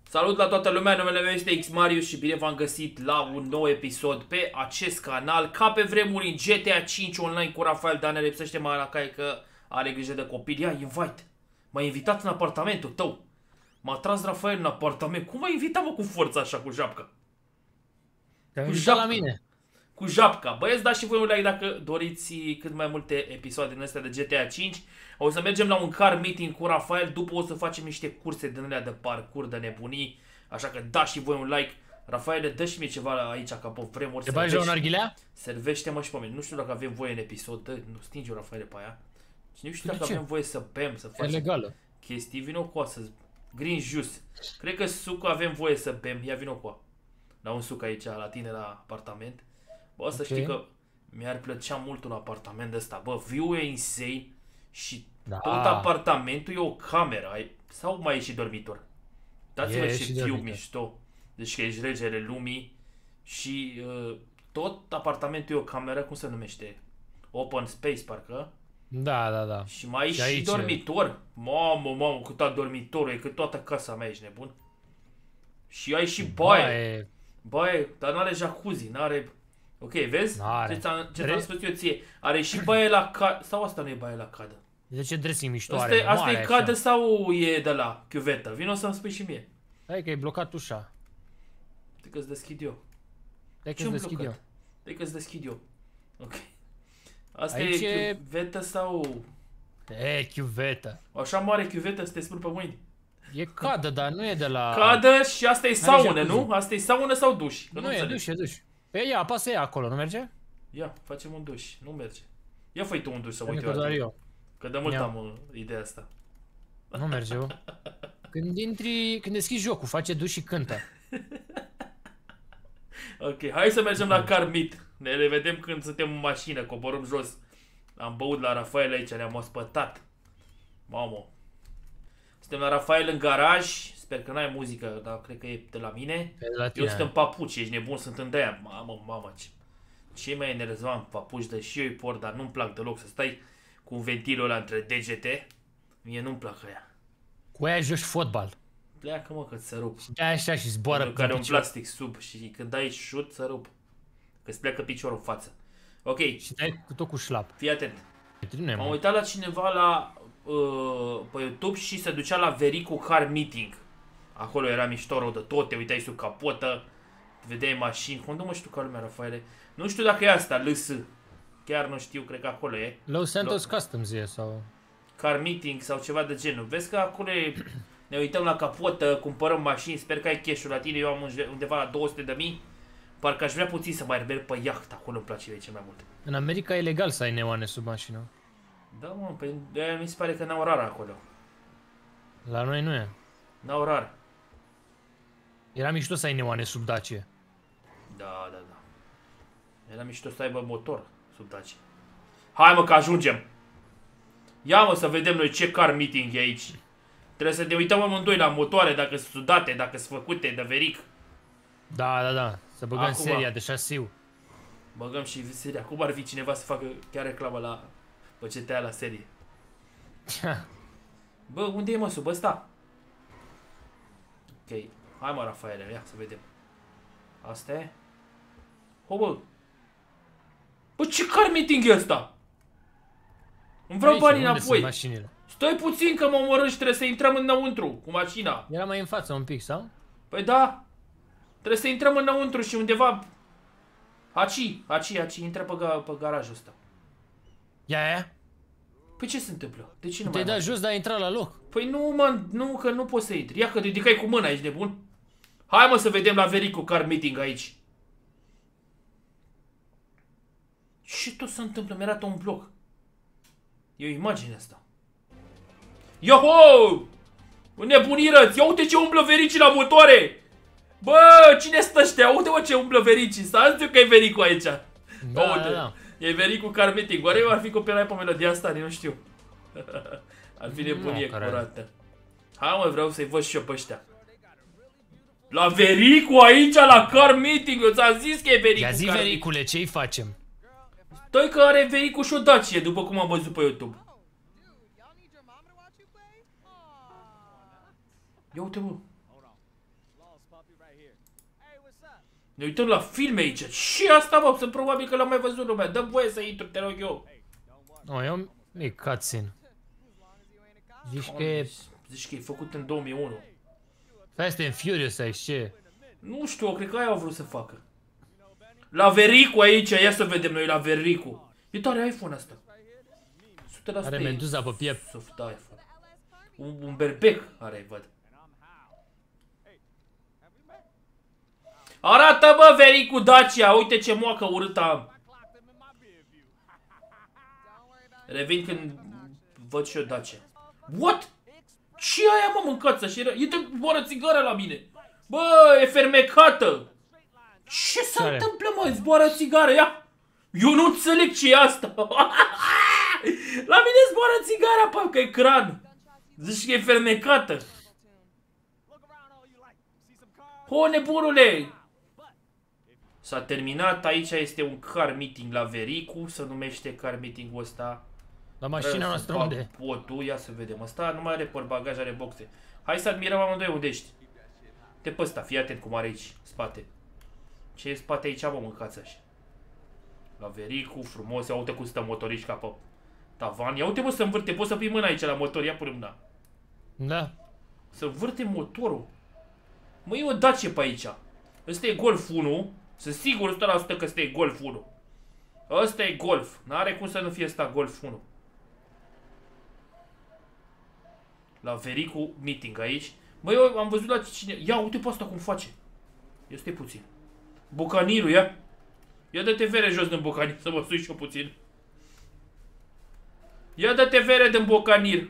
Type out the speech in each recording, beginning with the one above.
Salut la toată lumea, numele meu este Xmarius și bine v-am găsit la un nou episod pe acest canal. Ca pe vremuri în GTA 5 online cu Rafael, dar ne lipsește Maracai că are grijă de copii. Ia, invite. M-ai invitat în apartamentul tău. M-a tras Rafael în apartament. Cum m-ai invitat, mă, cu forța așa, cu japca? Cu japca. La mine. Cu japca. Băieți, dați și voi un like dacă doriți cât mai multe episoade din astea de GTA 5. O să mergem la un car meeting cu Rafael. După o să facem niște curse din alea de parcurs, de nebunii. Așa că dați și voi un like. Rafael, dă și mie ceva aici ca pe vremuri. Te bagi la un arghilea? Servește-mă și pe mine. Nu știu dacă avem voie în episod. Dă, nu stinge-o, Rafael, pe aia. Și nu știu dacă avem voie să bem, să facem legală. chestii. Vino cu să green juice. Cred că suc avem voie să bem. Ia vino cu la un suc aici, la tine, la apartament. Bă, să știi că mi-ar plăcea mult un apartament ăsta. Bă, view-ul e insane și tot apartamentul e o cameră. Sau mai e și dormitor? Dați-vă ce view mișto. Deci că ești regele lumii și tot apartamentul e o cameră, cum se numește? Open space, parcă. Da. Și mai e și dormitor. Mamă, cât dormitorul e, cât toată casa mea, ești nebun. Și ai și baie. Baie, dar n-are jacuzzi, n-are... Ok, vezi? Ce ți-am spus eu ție? Are și baie la cadă. Sau asta nu e baie la cadă? De ce dressing mișto are? Asta e cadă sau e de la chiuvetă? Vino să-mi spui și mie. Hai că e blocat ușa. Te că-ți deschid eu. Te că-ți deschid eu. Ok. Asta e chiuvetă sau... E, chiuvetă. Așa mare chiuvetă să te spun pe mâini. E cadă, dar nu e de la... Cadă și asta e saună, nu? Asta e saună sau duș? Nu e duș, e duș. Pe ia, apasă ea acolo, nu merge? Ia, facem un duș, nu merge. Ia fă-i tu un duș să mă uit eu la tine. Că de mult am ideea asta. Nu merge eu. Când deschizi jocul, face duș și cântă. Ok, hai să mergem la car meet. Ne revedem când suntem în mașină, coborâm jos. Am băut la Rafael aici, ne-am ospătat. Mamă. Suntem la Rafael în garaj. Sper că n-ai muzică, dar cred că e de la mine. Eu sunt în papuci, ești nebun, sunt în de-aia. Mamă, ce mai enervant papuci, dă și eu îi port, dar nu-mi plac deloc să stai cu ventilul ăla între degete. Mie nu-mi plac aia. Cu aia joci fotbal. Pleacă, mă, că-ți se rup. Și de așa și zboară pe care un plastic sub și când dai șut, se rup. Că-ți pleacă piciorul în față. Ok. Și dai tot cu șlap. Fii atent. M-am uitat la cineva pe YouTube și se ducea la Vericu Car Meeting. Acolo era mișto rău de tot, te uitai sub capotă, vedeai mașini. Unde mă știu ca lumea, Rafaele? Nu știu dacă e asta, LS. Chiar nu știu, cred că acolo e. Los Santos Customs e sau... Car Meeting sau ceva de genul. Vezi că acolo e... Ne uităm la capotă, cumpărăm mașini, sper că ai cash-ul la tine, eu am undeva la 200.000. Parcă aș vrea puțin să mai merg pe iaht, acolo îmi place cel mai mult. În America e legal să ai neoane sub mașină. Da, mă, păi de-aia mi se pare că n-au rar acolo. La noi nu e. N-au rar. Era mișto să ai neoane sub Dacia. Da. Era mișto să aibă motor sub Dacia. Hai, mă, că ajungem. Ia, mă, să vedem noi ce car meeting e aici. Trebuie să ne uităm amândoi la motoare, dacă sunt sudate, dacă sunt făcute de veric. Da. Să băgăm seria de șasiu. Băgăm și seria. Cum ar fi cineva să facă chiar reclamă la GTA la serie? Bă, unde e, mă, sub ăsta? Ok. Hai, mă, Rafaele, ia să vedem. Asta e? Bă, ce car meeting e ăsta? Îmi vreau banii înapoi. Stai puțin că mă omorât și trebuie să intrăm înăuntru cu mașina. Era mai în față un pic, sau? Păi da. Trebuie să intrăm înăuntru și undeva... Haci, intră pe garajul ăsta. Ia. Păi ce se întâmplă? De ce nu te-ai dat jos, dar ai intrat la loc. Păi nu, mă, nu, că nu poți să intri. Ia că ridicai cu mâna, ești nebun? Hai, mă, să vedem la Vericu Car Meeting aici. Ce tot se întâmplă? Mi arată un bloc. E o imagine asta. Yo-ho! Nebunirăți! Ia uite ce umblă vericii la motoare! Bă, cine stă ăștia? Uite, mă, ce umblă vericii! Să știu că e Vericu aici. Da. E Vericu Car Meeting. Oare eu ar fi copilai pe melodia asta? Nu știu. Ar fi nebunie curată. Hai, mă, vreau să-i văd și eu pe ăștia. La Vericu aici, la Car Meeting. Eu ți-am zis că e Vericu. Ia zi, Vericule, ce-i facem? Stai că are Vericu și o Dacie, după cum am văzut pe YouTube. Ia uite, bă. Ne uităm la filme aici. Și asta, mă, sunt probabil că l-am mai văzut lumea. Dă voie să intru, te rog eu. Nu, e un mic cutscene. Zici că e Zici că e făcut în 2001. Fast and Furious aici, ce? Nu știu, cred că aia au vrut să facă. La Vericu aici, ia să vedem noi la Vericu. E tare iPhone asta. 100% Are meduza pe piept. soft iPhone. Un berbec are, văd. Arată, bă, Vericu Dacia, uite ce moacă urâtă am. Revin când văd și eu Dacia. What? Ce aia, mă, mâncață? Și e de boară țigară la mine. Bă, e fermecată. Ce se întâmplă, mă? Zboară țigară, ia. Eu nu înțeleg ce e asta. La mine zboară țigara pe ecran. Zici că e fermecată. O, nebunule. S-a terminat, aici este un car meeting la Vericu, se numește car meeting-ul ăsta. La mașina noastră unde? Potul, ia să vedem. Ăsta nu mai are portbagaj, are boxe. Hai să admirăm amândoi unde ești. Te pe ăsta, fii atent cum are aici, spate. Ce e spate aici, mă, mâncați așa. La Vericu, frumos, ia uite cum stă motorișca pe tavan. Ia uite, mă, să învârte, poți să pui mâna aici la motor, ia pune mâna. Da. Să învârte motorul. Mă, e o Dacia pe aici. Ăsta e Golf 1. Sunt sigur 100% că ăsta e Golf 1. Ăsta e Golf. N-are cum să nu fie ăsta Golf 1. La Vericu meeting aici. Mă, eu am văzut la cine... Ia, uite pe asta cum face. Ia stai puțin. Bucanirul, ia. Ia dă-te vere jos din bocanir, să mă sui și eu puțin. Ia dă-te vere din bocanir.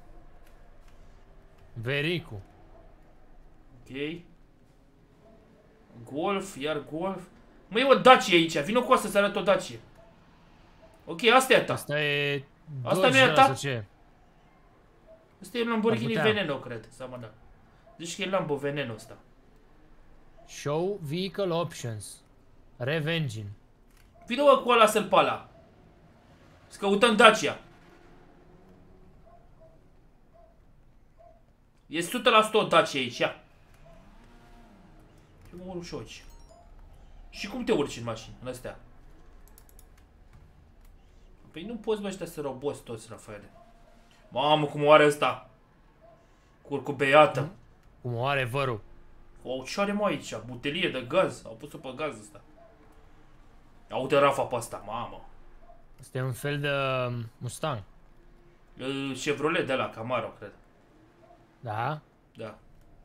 Vericu. Ok. Golf, iar Golf. Mă, e o Dacia aici, vino cu asta să arăt o Dacia. Ok, asta e a ta. Asta e... Asta nu e a ta? Ce? Asta e Lamborghini Veneno, cred. Seamănă. Zici că e Lambo Veneno ăsta. Show Vehicle Options. Rev Engine. Vino, mă, cu ăla să-l pala. Să căutăm Dacia. E 100% o Dacia aici, ia. Ce mă urc aici. Și cum te urci în mașini, în astea? Păi nu poți, bă, ăștia să roboți toți, Rafaele. Mamă, cum o are ăsta. Curcu beată. Cum o are vărul. O, ce are, mă, aici? Butelie de gaz. Au pus-o pe gaz ăsta. Ia uite Rafa pe asta, mamă. Asta e un fel de Mustang. Chevrolet de la Camaro, cred. Da? Da.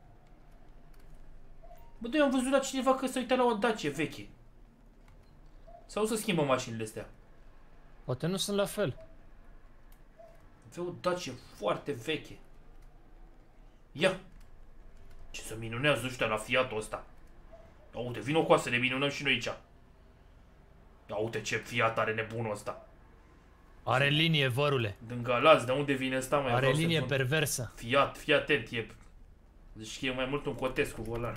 Bă, eu am văzut la cineva că se uita la o Dacia veche. Sau să schimbă mașinile astea. Poate nu sunt la fel. Avea o Dacia foarte veche. Ia! Ce să minunează ăștia la Fiatul ăsta. Ia uite, vino cu să ne minunăm și noi aici. Ia uite ce Fiat are nebunul ăsta. Are linie, vărule. Din Galați, de unde vine ăsta, mai are linie perversă. Fiat, fii atent, e... Zici că e mai mult un Cotescu volan.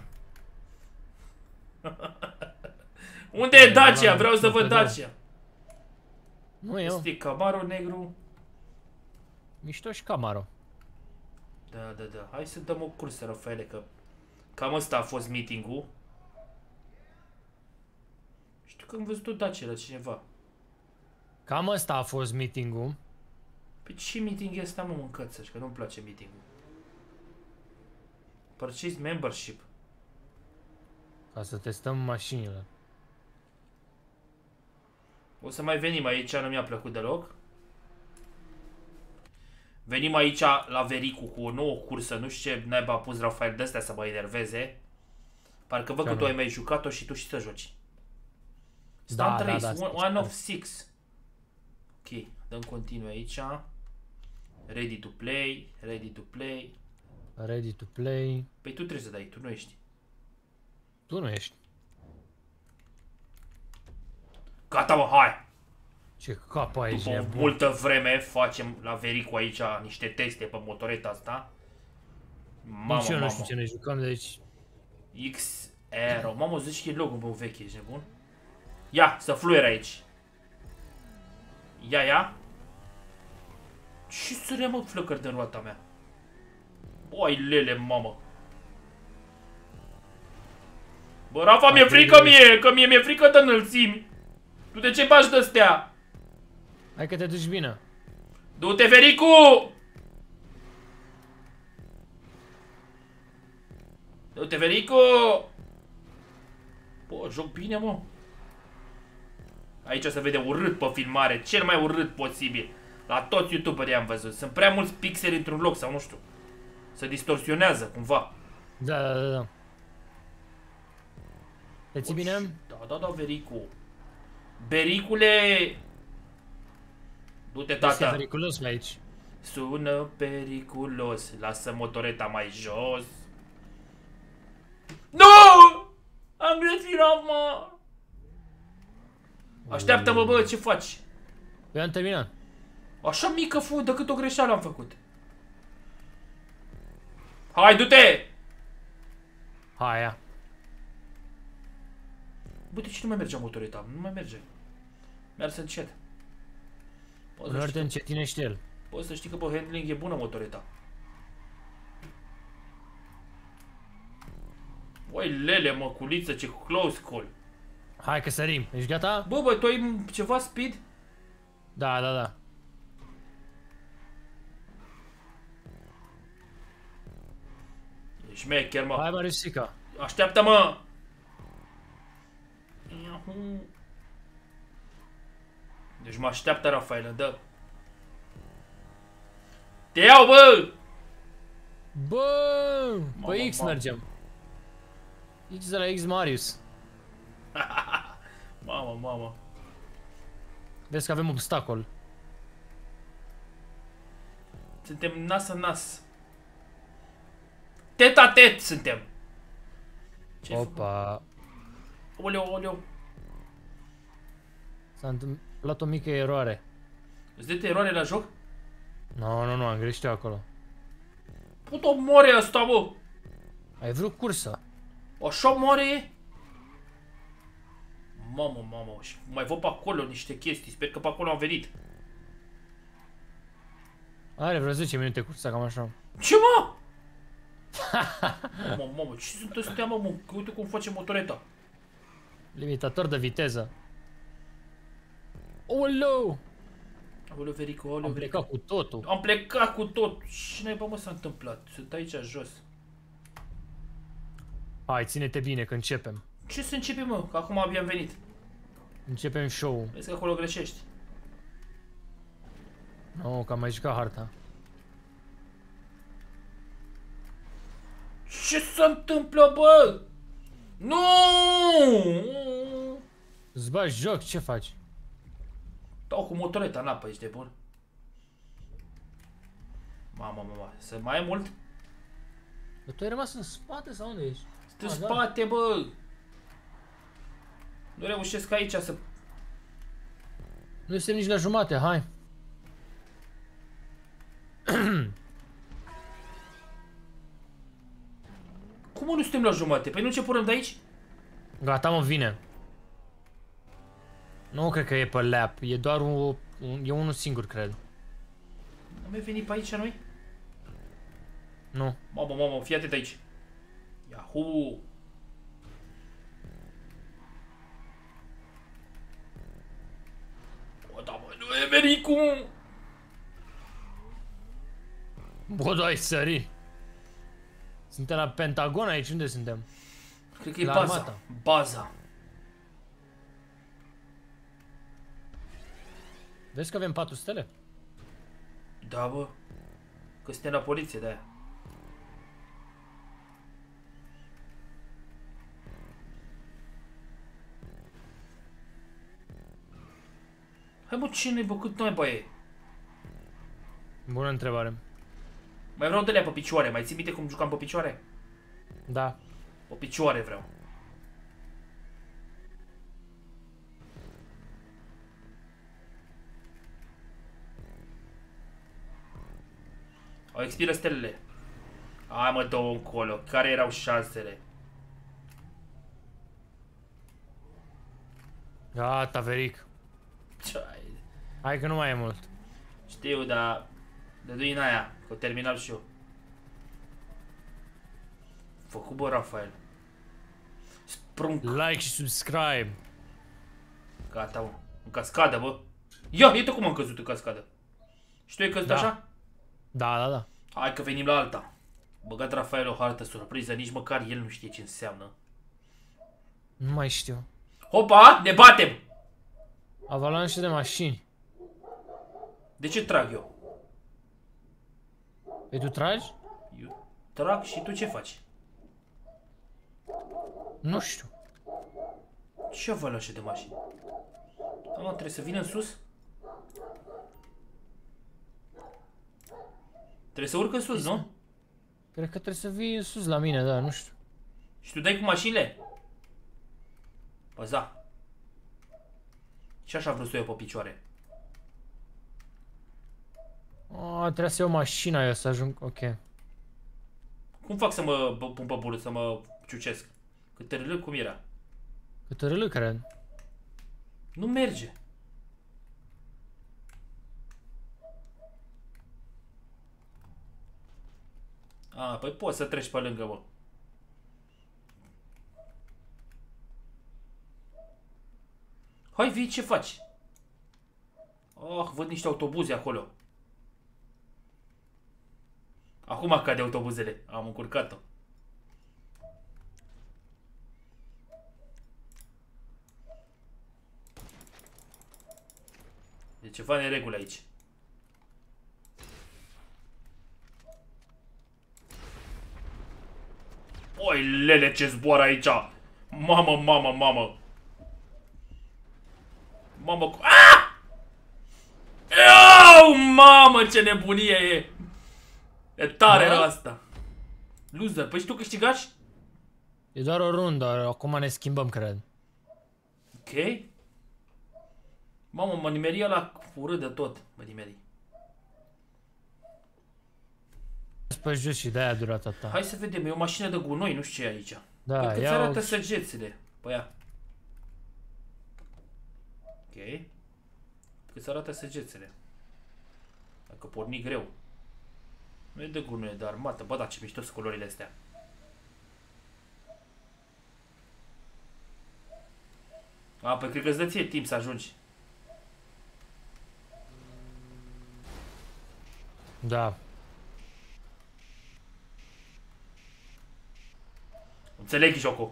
Unde e Dacia? Vreau să văd Dacia. Nu eu. Este Camaro negru. Mișto și Camaro. Da, da, da. Hai să dăm o cursă, Rafaele, că cam ăsta a fost meeting-ul. Știu că am văzut o Dacia la cineva. Cam ăsta a fost meeting-ul. Păi ce meeting e ăsta, mă, mâncățăși, că nu-mi place meeting-ul. Purchase membership. Ca să testăm mașinile. O să mai venim aici, nu mi-a plăcut deloc. Venim aici la Vericu cu o nouă cursă, nu știu ce naiba a pus Rafael de-astea să mă enerveze. Parcă văd că tu ai mai jucat-o și tu și să joci. Stunt Race, one of 6. Ok, dăm continuu aici. Ready to play, ready to play. Ready to play. Păi tu trebuie să dai, tu nu ești. Tu nu ești. Gata, mă, hai! Ce cap aici. După multă vreme facem la Vericu aici niște teste pe motoreta asta. Mamă, nici eu nu știu ce ne jucăm, deci... X-Aero. Mamă, zici că e logo meu vechi, ești nebun? Ia, să fluier aici. Ia, ia. Ce sărea, mă, flăcări din roata mea? Băi, lele, mamă. Bă, Rafa, mi-e frică mie, că mie mi-e frică de înălțimi. Tu de ce faci de-astea? Hai că te duci bine. Du-te, Vericu! Du-te, Vericu! Bă, joc bine, mă. Aici se vede urât pe filmare, cel mai urât posibil. La toți youtuberii am văzut. Sunt prea mulți pixeli într-un loc sau nu știu. Se distorsionează cumva. Da. Te ții bine? Da, Vericu. Bericule! Du-te, tata. Este periculos pe aici. Sună periculos. Lasă motoreta mai jos. Nu! Am greșit, mă! Așteaptă-mă, bă, ce faci? Eu am terminat. Așa mică fu, de cât o greșeală am făcut. Hai, du-te! Hai, ia. Bă, de ce nu mai merge motoreta? Nu mai merge. Merge încet. Uneori te încetinește el. Poți să știi că pe handling e bună motoreta. Oi, lele, măculiță, ce close call. Hai că sărim. Ești gata? Bă, tu ai ceva speed? Da. Ești mecher, mă. Hai, Mariusica. Așteaptă-mă! Deci mă așteaptă Rafael, dă. Te iau, bă! Bă! Pe X Mamă. mergem. X de la X Marius. Mamă. Vezi că avem obstacol. Suntem nas în nas. Tet-a-tet suntem. Ce-ai făcut? Opa. Oleu. S-a întâmplat o mică eroare. Îți dă eroare la joc? Nu, am greșit eu acolo. Puto moare asta, bă! Ai vrut cursă. Așa moare? Mamă, și mai văd pe acolo niște chestii, sper că pe acolo am venit. Are vreo 10 minute cursa, cam așa. Ce, mă? Mamă, ce sunt astea, mă? Uite cum face motoreta. Limitator de viteză. Oleu! Aoleu, Vericu, Am plecat cu totul. Am plecat cu tot. Ce naiba, mă, s-a întâmplat? Sunt aici jos. Hai, ține-te bine că începem. Ce să începe, mă? Că acum abia am venit. Începem show-ul. Vezi că acolo greșești. Nu, că am mai jucat harta. Ce se întâmplă, bă? Nu! Îți bagi joc, ce faci? Dau cu motoreta în apă, ești de bun. Mamă, să mai e mult? Bă, tu ai rămas în spate sau unde ești? În spate, bă! Nu reușesc aici să... Nu suntem nici la jumate, hai. Cum nu suntem la jumate? Păi nu ce punem de aici? Gata, mă, vine. Nu cred că e pe lap, e doar e unul singur, cred. Am mai venit pe aici noi? Nu. Mamă, fii atent aici. Yahoo! O, da, mă, nu e Vericu! Bă, dai sări. Suntem la Pentagon aici, unde suntem? Cred că e La baza. armata. Baza. Vezi că avem 4 stele? Da, bă. Că suntem la poliție, de-aia. Hai, mă, ce ne-ai băcut noi, băie? Bună întrebare. Mai vreau de-alea pe picioare. Mai ții minte cum jucam pe picioare? Da. Pe picioare vreau. Au expiră stelele. Hai, mă, dă-o încolo. Care erau șansele? Gata, Veric. Ce-ai? Hai că nu mai e mult. Știu, dar... Dă-i în aia, că o terminal și eu. Făcut, bă, Rafael. Prunc. Like și subscribe. Gata, mă. În cascadă, bă. Ia, uite cum am căzut în cascadă. Și tu ai căzut așa? Da. Hai că venim la alta. Băgat Rafael o hartă surpriză, nici măcar el nu știe ce înseamnă. Nu mai știu. Hopa, ne batem! Avalanșe de mașini. De ce trag eu? Păi tu tragi? Eu trag și tu ce faci? Nu știu. Ce avalanșe de mașini? Mă, trebuie să vină în sus? Trebuie să urc în sus, nu? Cred că trebuie să vii sus la mine, da, nu știu. Și tu dai cu mașinile? Bă, da. Și așa vreau să o iau pe picioare. Trebuie să iau mașina eu să ajung, ok. Cum fac să mă pun pe bură, să mă ciucesc? Câte râlă, cum era? Câte râlă, cred. Nu merge. Păi poți să treci pe lângă, mă. Hai, vii, ce faci? Văd niște autobuze acolo. Acum cade autobuzele. Am încurcat-o. E ceva neregulă aici. Oi, lele, ce zboară aici! Mamă! Mamă cu... Mamă, ce nebunie e! E tare era asta. Loser, păi și tu câștigași? E doar o rundă, acum ne schimbăm, cred. Ok. Mamă, mă nimeria la urât de tot. Mă nimeri. Pe jos și de-aia a durat atâta. Hai să vedem, e o mașină de gunoi, nu știu ce e aici. Da, cât arată săgețile? Păi ia. Ok. Cât arată săgețile? Dacă porni greu. Nu e de gunoi, e de armată. Bă, da, ce mișto sunt culorile astea. Păi cred că îți dă ție timp să ajungi. Da. Înțeleg jocul.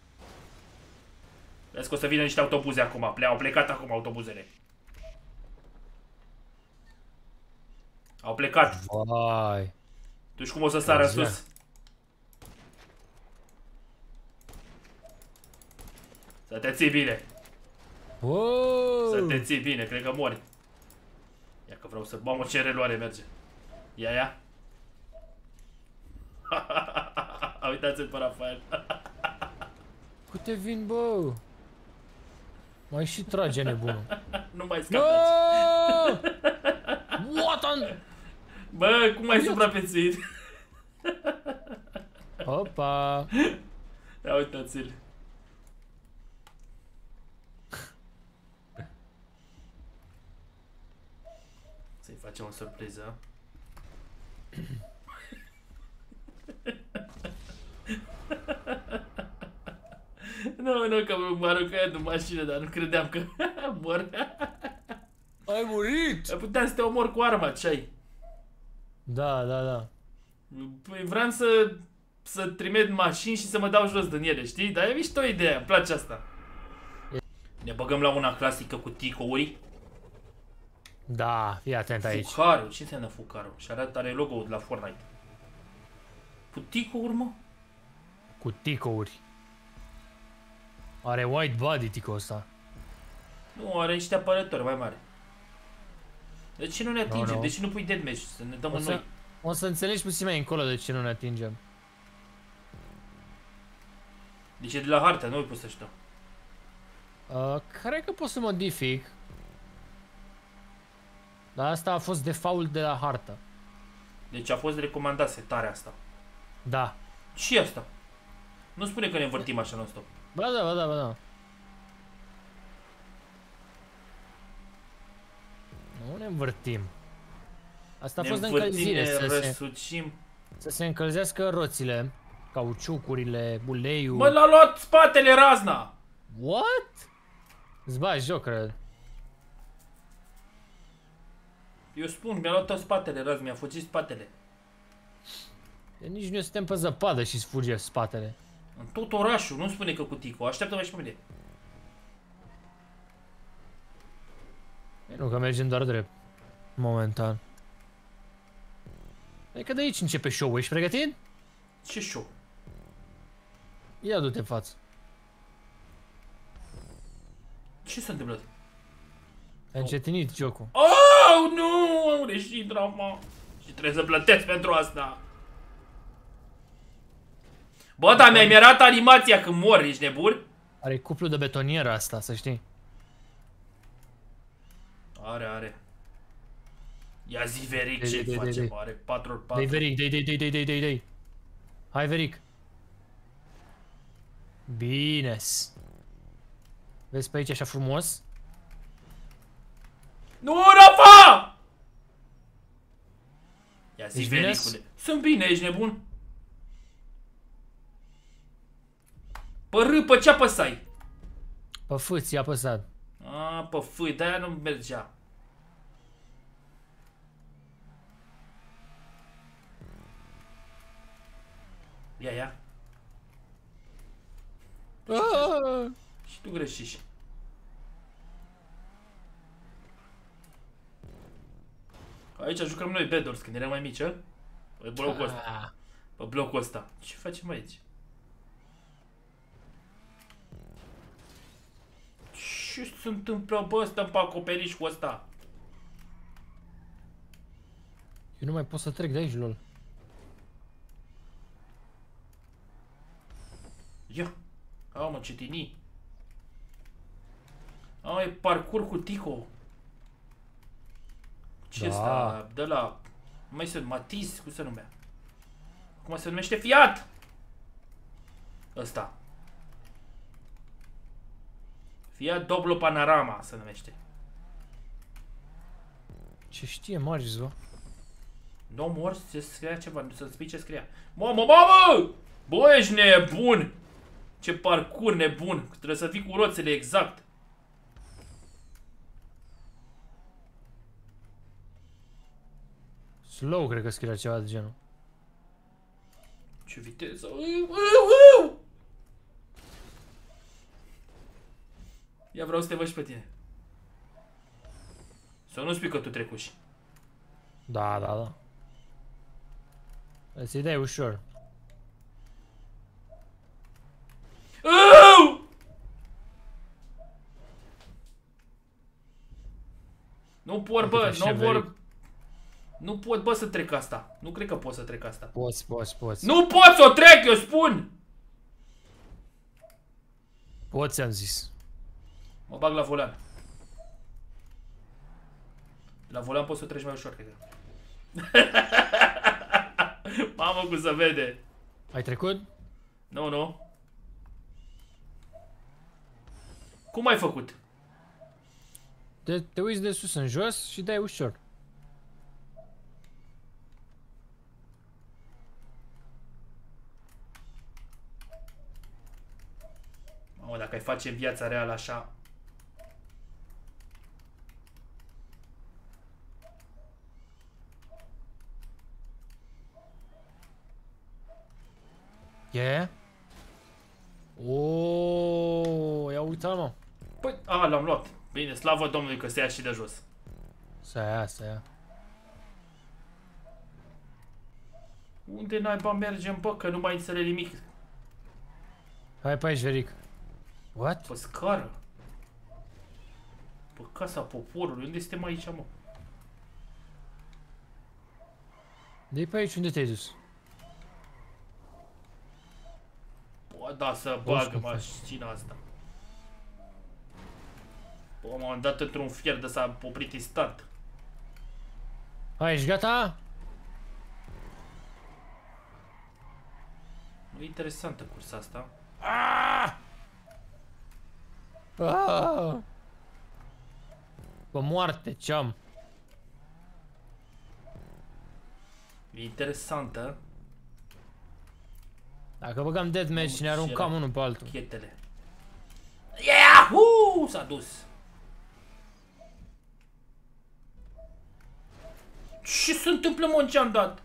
Vezi că o să vină niște autobuze acum. Au plecat acum autobuzele. Au plecat. Vai. Tu știi cum o să sară în sus? Să te ții bine. Wow. Să te ții bine, cred că mori. Ia că vreau să... Mamă, ce reluare merge. Ia. Uitați-l pe Rafael. Câte vin, bă? Mai și trage nebunul. Nu mai scapați. What on... Bă, cum ai supraviețuit? Opa. Ia uitați-l. Să-i facem o surpriză. Nu, că mă aruncat în mașină, dar nu credeam că mor. Ai murit! Puteam să te omor cu arma, ce-ai? Da. Păi vreau să trimit mașini și să mă dau jos din ele, știi? Dar e mișto ideea, îmi place asta. Ne băgăm la una clasică cu ticouri. Da, fii atent aici. Fucarul, ce înseamnă fucarul? Și are logo-ul de la Fortnite. Cu ticouri, mă? Cu ticouri. Are white body tico ăsta. Nu, are niște apărători mai mari. De ce nu ne atingem? No. De ce nu pui deathmatch? Să ne dăm în noi. O să înțelegi puțin mai încolo de ce nu ne atingem. Deci e de la hartă, nu-i pus ăștia. Cred că pot să modific. Dar asta a fost default de la hartă. Deci a fost recomandat setarea asta. Da. Și asta. Nu spune că ne învârtim așa non-stop. Ba da. Nu ne învârtim. Asta a fost de încălzire, răsucim. să se încălzească roțile. cauciucurile, uleiul. Mă, l-a luat spatele razna! What? Îți bagi joc, cred. Eu spun, mi-a luat tot spatele razna, mi-a fugit spatele. Nici nu suntem pe zăpadă și-ți fuge spatele. În tot orașul, nu spune că cu Tico, așteaptă-mă și pe mine. Nu, că mergem doar drept. Momentan. Adică de aici începe show-ul, ești pregătit? Ce show? Ia du-te în față. Ce s-a întâmplat? Ai încetinit jocul. Oh, nu! Am greșit drama. Și trebuie să plătesc pentru asta. Bă, dar mi-ai arătat animația când mor, ești nebun? Are cuplu de betonieră asta, să știi. Are. Ia zi, Veric, ce face, bă, are 4x4. Dai, Veric, dai. Hai, Veric. Bine-s. Vezi pe aici așa frumos? Nu, Rafa! Ia zi, Ești Vericule. Sunt bine, ești nebun? Pe ce apăsai? Pe F ți-a apăsat. A, pe F, de-aia nu mergea. Ia. Și tu greșești. Aici jucăm noi Bedwars când eram mai mici, a? Pe blocul ăsta. Pe blocul ăsta. Ce facem aici? Ce se întâmplă, bă, stăm pe acoperișul ăsta? Eu nu mai pot să trec de aici, lol. Ia. Au, mă, cetini. Au, e parcurs cu Tico. Ce ăsta? De la... Mai se Matiz, cum se numea? Cum se numește? Fiat! Ăsta. Fiat Doblo Panorama se numește. Ce știe Marius, bă? Nu mor, se scria ceva, nu să-ți spui ce scria. Mamă! Bă, ești nebun! Ce parcurs nebun! Trebuie să fii cu roțele exact. Slow, cred că scria ceva de genul. Ce viteză! Ia vreau să te văd și pe tine. Să nu spui că tu trecuși. Da. Să-i dai ușor. Nu pot, bă, nu vor... Nu pot, bă, să trec asta. Nu cred că pot să trec asta. Poți. Nu pot să o trec, eu spun! Poți, am zis. Mă bag la volan. La volan poți să treci mai ușor, cred că. Mamă, cum se vede. Ai trecut? Nu. Cum ai făcut? Te uiți de sus în jos și dai ușor. Mamă, dacă ai face în viața reală așa... Yeah? Oh, ia uita, mă. Păi, l-am luat. Bine, slavă Domnului că se ia și de jos. Să ia. Unde naiba mergem, bă, că nu mai înțeleg nimic. Hai pe aici, Veric. What? Pe scară. Pe casa poporului. Unde suntem aici, mă? De pe aici, unde te-ai dus? Bă, da, să bagă mașina asta. Bă, m-am dat într-un fier de s-a oprit instant. Hai, ești gata? Nu e interesantă cursa asta. Pe moarte, ce-am? E interesantă. Dacă băgăm deathmatch și ne aruncam unul pe altul. Chetele. Yahoo! S-a dus. Ce se întâmplă, mă, ce-am dat?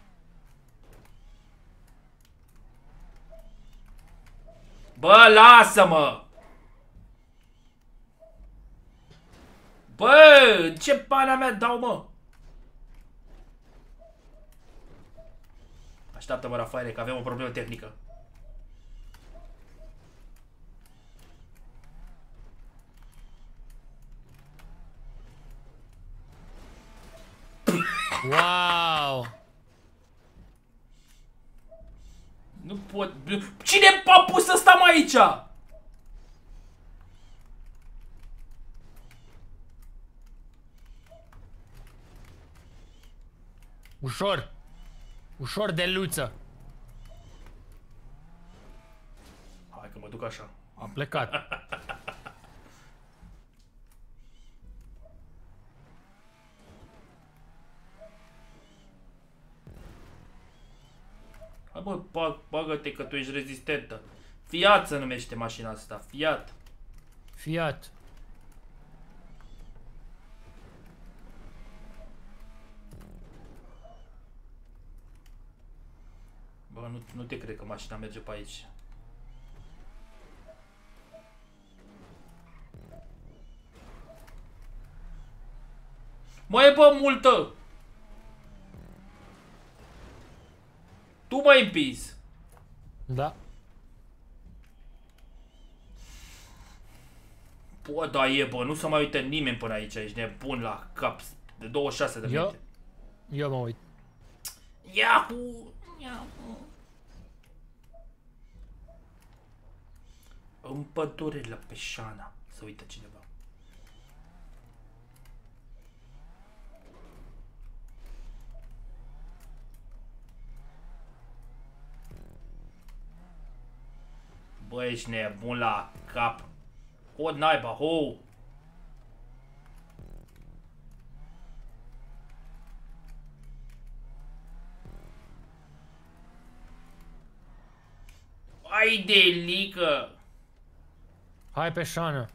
Bă, lasă-mă! Bă, ce pana mea dau, mă? Așteaptă-mă, Rafaele, că avem o problemă tehnică. Wow! Nu pot... Cine m-a pus să stăm aici? Ușor! Ușor de luță! Hai că mă duc așa. A plecat. Hai bă, bagă-te că tu ești rezistentă. Fiat se numește mașina asta, Fiat. Fiat. Bă, nu te cred că mașina merge pe aici. Mai e bă multă! Tu m-ai împins. Da. Bă, da e bă, nu se mai uită nimeni până aici, ești nebun la cap. De 26 de minute. Eu mă uit. Yahoo! Yahoo! În pădure la Peșana. Să uită cineva. Bă, ești nebun la cap. O naiba, ho! Ai de lică! Hai pe șană.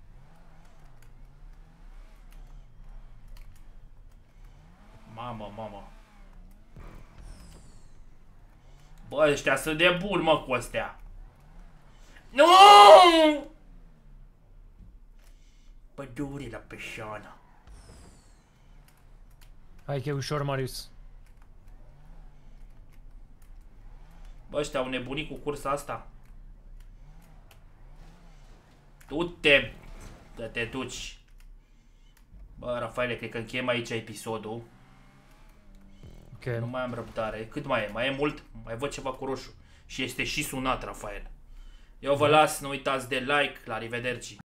Mamă. Bă, ăștia sunt de bun, mă, cu astea. Nu! Pădure la Peșana. Hai că e ușor, Marius. Bă, ăștia au nebunit cu cursa asta. Du-te, să te duci. Bă, Rafaele, cred că încheiem aici episodul. Ok. Nu mai am răbdare. Cât mai e? Mai e mult? Mai văd ceva cu roșu. Și este și sunat, Rafael. Eu vă las, nu uitați de like, la revedere.